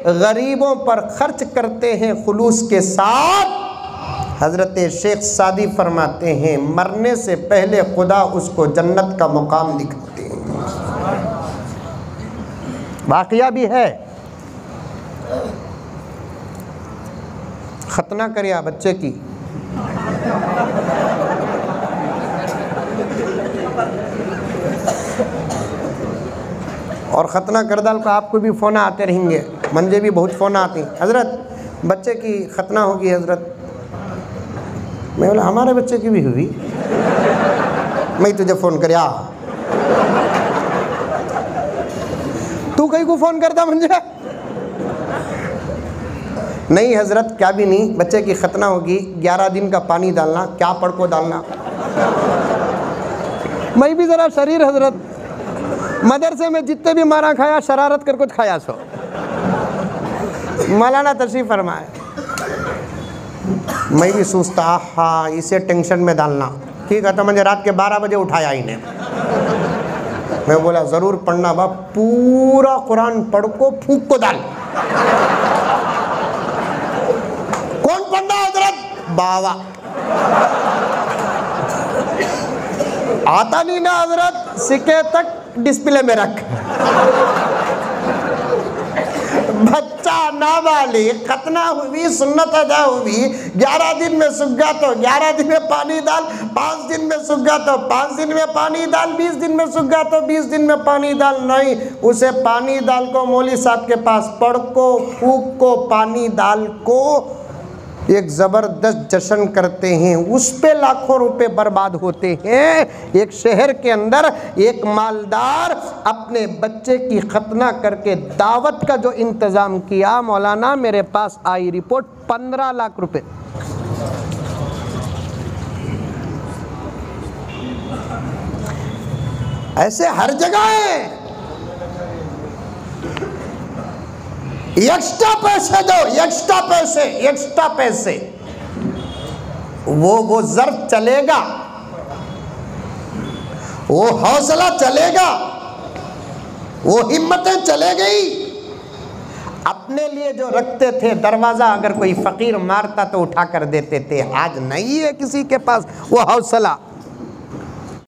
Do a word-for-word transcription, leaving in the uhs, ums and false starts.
गरीबों पर खर्च करते हैं खुलूस के साथ। हज़रत शेख सादी फरमाते हैं मरने से पहले खुदा उसको जन्नत का मुकाम दिखाते हैं। वाक़या भी है। खतना करिया बच्चे की, और ख़तना करदाल को आपको भी फ़ोन आते रहेंगे, मुझे भी बहुत फ़ोन आते हैं, हज़रत बच्चे की खतना होगी हज़रत। मैं बोला हमारे बच्चे की भी हुई, मैं तुझे फ़ोन कर आ तू कहीं को फ़ोन करता मुझे? नहीं हज़रत, क्या भी नहीं, बच्चे की खतना होगी, ग्यारह दिन का पानी डालना, क्या पढ़ को डालना। मैं भी ज़रा शरीर हज़रत, मदरसे में जितने भी मारा खाया शरारत कर कुछ खाया सो। मौलाना तशरीफ़ फरमाए, मैं भी सोचता हाँ इसे टेंशन में डालना, ठीक है। तो मुझे रात के बारह बजे उठाया इन्हें, मैं बोला ज़रूर पढ़ना बाप, पूरा कुरान पढ़ को फूक को डाल। कौन पढ़ना हज़रत? बाबा। आता नहीं ना हज़रत, सिक्के तक डिस्प्ले में रख। बच्चा नाबालिग, खतना हुई, सुन्नत अदा हुई, ग्यारह दिन में सूख गया तो ग्यारह दिन में पानी डाल, पाँच दिन में सूख गया तो पाँच दिन में पानी डाल, बीस दिन में सूख गया तो बीस दिन में पानी डाल। नहीं, उसे पानी डाल को मौली साहब के पास पढ़ को फूक को पानी डाल को एक ज़बरदस्त जश्न करते हैं, उस पे लाखों रुपए बर्बाद होते हैं। एक शहर के अंदर एक मालदार अपने बच्चे की खतना करके दावत का जो इंतज़ाम किया, मौलाना मेरे पास आई रिपोर्ट पंद्रह लाख रुपए। ऐसे हर जगह है। एक्स्ट्रा पैसे दो, एक्स्ट्रा पैसे, एक्स्ट्रा पैसे, वो वो ज़र्फ चलेगा, वो हौसला चलेगा, वो हिम्मतें चले गई। अपने लिए जो रखते थे दरवाज़ा, अगर कोई फ़कीर मारता तो उठा कर देते थे। आज नहीं है किसी के पास वो हौसला।